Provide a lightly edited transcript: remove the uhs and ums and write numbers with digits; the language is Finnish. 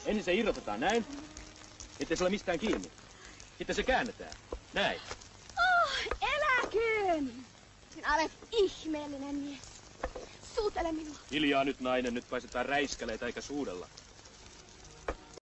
Ensin se irrotetaan näin, ettei se ole mistään kiinni. Sitten se käännetään. Näin. Eläköön! Sinä olet ihmeellinen mies. Suutele minua. Hiljaa nyt, nainen. Nyt pääsetään räiskeleitä eikä suudella.